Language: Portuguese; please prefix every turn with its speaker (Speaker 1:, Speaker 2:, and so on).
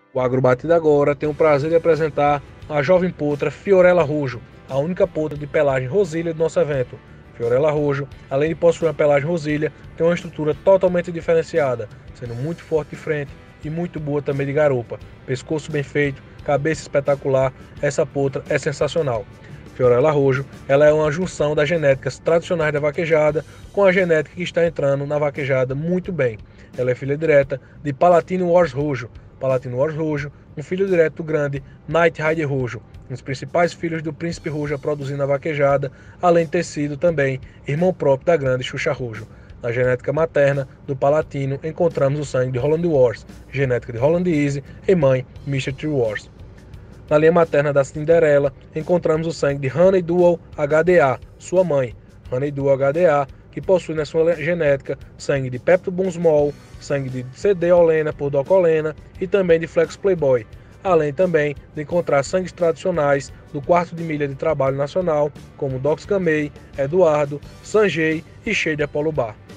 Speaker 1: O Agrobatido agora tem o prazer de apresentar a jovem potra Fiorella Rujo, a única potra de pelagem rosilha do nosso evento. Fiorella Rujo, além de possuir uma pelagem rosilha, tem uma estrutura totalmente diferenciada, sendo muito forte de frente e muito boa também de garupa. Pescoço bem feito, cabeça espetacular, essa potra é sensacional. Fiorella Rujo, ela é uma junção das genéticas tradicionais da vaquejada com a genética que está entrando na vaquejada muito bem. Ela é filha direta de Palatino Wars Rujo. Palatino Wars Rujo, um filho direto do grande Night Rider Rujo, um dos principais filhos do príncipe Rujo a produzir na vaquejada, além de ter sido também irmão próprio da grande Xuxa Rujo. Na genética materna do Palatino encontramos o sangue de Holland Wars, genética de Holland Easy e mãe Mr. Tree Wars. Na linha materna da Cinderela, encontramos o sangue de Honey Dual HDA, sua mãe, Honey Dual HDA, que possui na sua genética sangue de Pepto Bismol, sangue de CD Olena por Doc Olena e também de Flex Playboy, além também de encontrar sangues tradicionais do quarto de milha de trabalho nacional, como Dox Camei, Eduardo, Sanjay e Shade Apollo Bar.